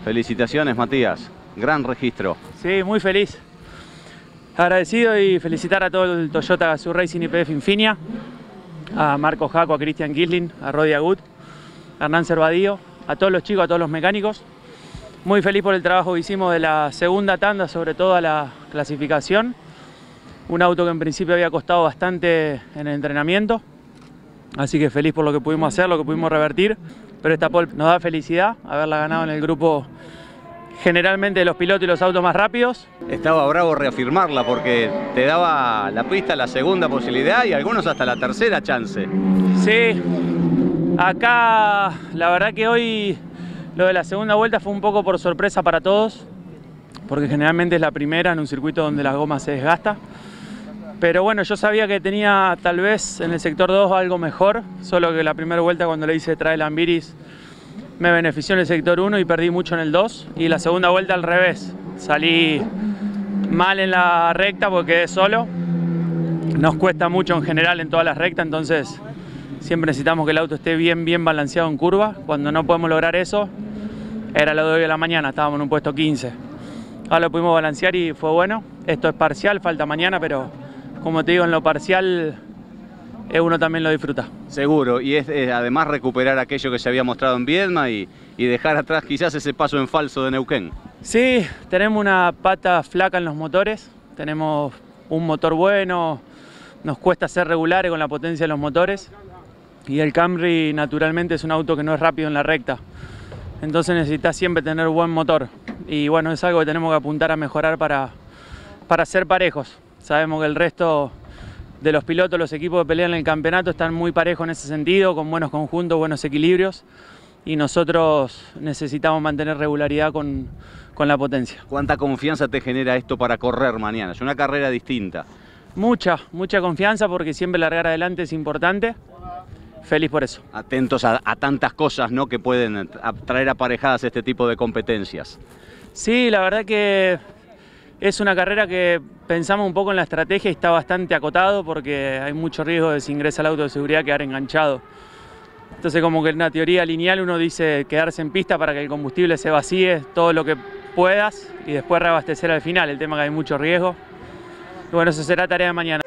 Felicitaciones, Matías. Gran registro. Sí, muy feliz. Agradecido y felicitar a todo el Toyota Gazoo Racing YPF Infinia, a Marco Jaco, a Christian Kisling, a Rodi Agut, a Hernán Cervadío, a todos los chicos, a todos los mecánicos. Muy feliz por el trabajo que hicimos de la segunda tanda, sobre todo a la clasificación. Un auto que en principio había costado bastante en el entrenamiento. Así que feliz por lo que pudimos hacer, lo que pudimos revertir. Pero esta pole nos da felicidad haberla ganado en el grupo generalmente de los pilotos y los autos más rápidos. Estaba bravo reafirmarla porque te daba la pista la segunda posibilidad y algunos hasta la tercera chance. Sí, acá la verdad que hoy lo de la segunda vuelta fue un poco por sorpresa para todos, porque generalmente es la primera en un circuito donde la goma se desgasta. Pero bueno, yo sabía que tenía tal vez en el sector 2 algo mejor, solo que la primera vuelta cuando le hice Trail Ambiris me benefició en el sector 1 y perdí mucho en el 2. Y la segunda vuelta al revés, salí mal en la recta porque quedé solo. Nos cuesta mucho en general en todas las rectas, entonces siempre necesitamos que el auto esté bien balanceado en curva. Cuando no podemos lograr eso, era lo de hoy de la mañana, estábamos en un puesto 15. Ahora lo pudimos balancear y fue bueno. Esto es parcial, falta mañana, pero como te digo, en lo parcial uno también lo disfruta. Seguro, y es además recuperar aquello que se había mostrado en Viedma y dejar atrás quizás ese paso en falso de Neuquén. Sí, tenemos una pata flaca en los motores, tenemos un motor bueno, nos cuesta ser regulares con la potencia de los motores y el Camry naturalmente es un auto que no es rápido en la recta, entonces necesitas siempre tener buen motor y bueno, es algo que tenemos que apuntar a mejorar para ser parejos. Sabemos que el resto de los pilotos, los equipos que pelean en el campeonato están muy parejos en ese sentido, con buenos conjuntos, buenos equilibrios y nosotros necesitamos mantener regularidad con la potencia. ¿Cuánta confianza te genera esto para correr mañana? Es una carrera distinta. Mucha confianza porque siempre largar adelante es importante. Feliz por eso. Atentos a tantas cosas, ¿no?, que pueden traer aparejadas este tipo de competencias. Sí, la verdad que es una carrera que pensamos un poco en la estrategia y está bastante acotado porque hay mucho riesgo de si ingresa al auto de seguridad quedar enganchado. Entonces como que en una teoría lineal uno dice quedarse en pista para que el combustible se vacíe todo lo que puedas y después reabastecer al final. El tema es que hay mucho riesgo. Y bueno, eso será tarea de mañana.